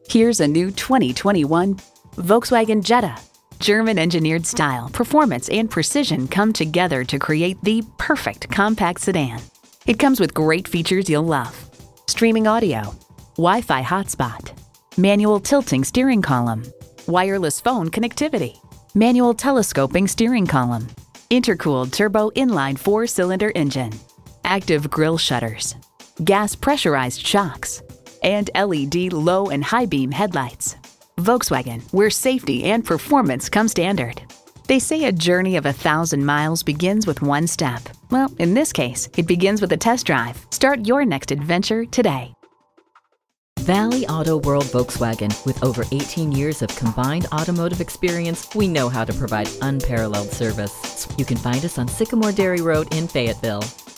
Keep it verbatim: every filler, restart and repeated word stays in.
Here's a new twenty twenty-one Volkswagen Jetta. German-engineered style, performance, and precision come together to create the perfect compact sedan. It comes with great features you'll love: streaming audio, Wi-Fi hotspot, manual tilting steering column, wireless phone connectivity, manual telescoping steering column, intercooled turbo inline four-cylinder engine, active grille shutters, gas pressurized shocks, and L E D low and high beam headlights. Volkswagen, where safety and performance come standard. They say a journey of a thousand miles begins with one step. Well, in this case, it begins with a test drive. Start your next adventure today. Valley Auto World Volkswagen. With over eighteen years of combined automotive experience, we know how to provide unparalleled service. You can find us on Sycamore Dairy Road in Fayetteville.